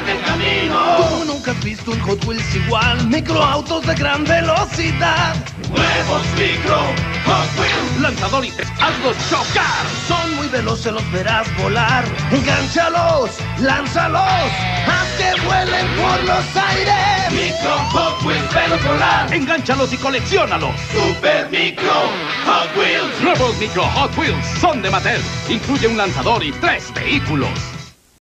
van en camino. Tú nunca has visto un Hot Wheels igual, microautos de gran velocidad. Nuevos micro Hot Wheels. Lanzadores, hazlos chocar. Son muy veloces, los verás volar. Engánchalos, lánzalos, haz que vuelen por los aires. Micro Hot Wheels, velos volar. Engánchalos y colecciónalos. Super micro Hot Wheels. Nuevos micro Hot Wheels son de Mattel. Incluye un lanzador y 3 vehículos.